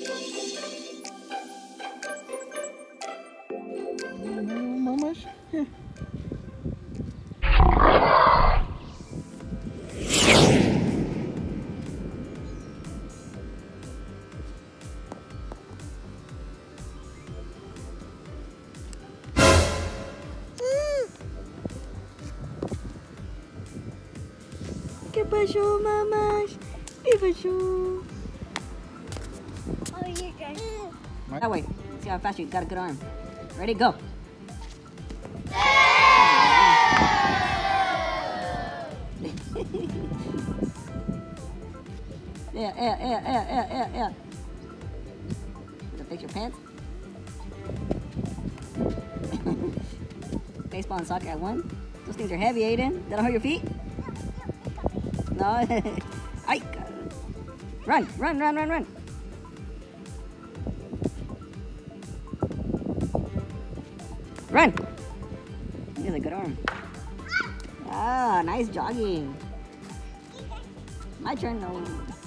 Mamas, here. ¿Qué pasó, mamás? ¿Qué pasó? Oh, you're good. That way. See how fast you got a good arm. Ready, go. Yeah. Does it fix your pants? Baseball and soccer at one? Those things are heavy, Aiden. That'll hurt your feet? No. Ike. Run. Run! He has a good arm. Ah, nice jogging. My turn, no.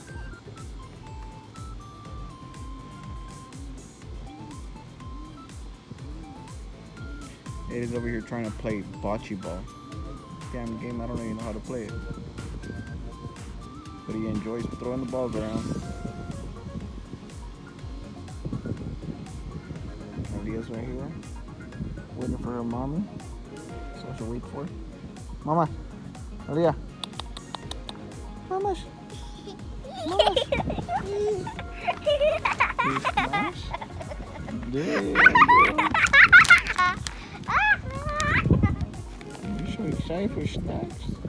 Aiden's over here trying to play bocce ball. Damn game, I don't even know how to play it. But he enjoys throwing the balls around. Alia's right here, waiting for her mommy. So she'll wait for her. Mama, Alia. Mamas. Mamas. Snacks? There you go. You're so excited for snacks.